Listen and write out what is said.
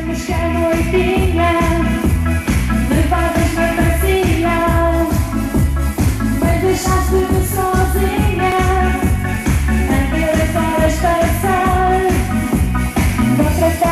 Sabemos que a noitinha levadas na pracinha, mas deixaste-me sozinha aquelas horas passar. Contra